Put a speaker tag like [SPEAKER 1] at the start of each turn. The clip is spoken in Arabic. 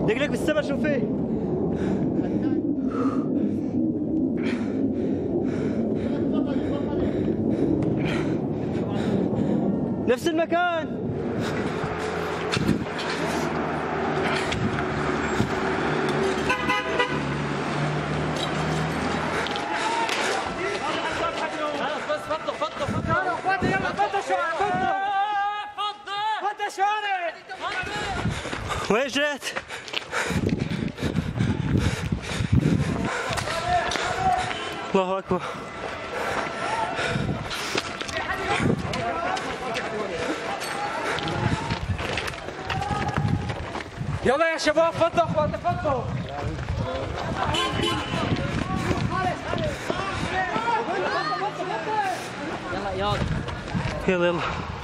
[SPEAKER 1] رجلك بالسما شوف فين. نفس المكان. وين جيت؟ الله أكبر.
[SPEAKER 2] يلا يا شباب فضوا اخواتي فضوا.
[SPEAKER 1] يلا يلا.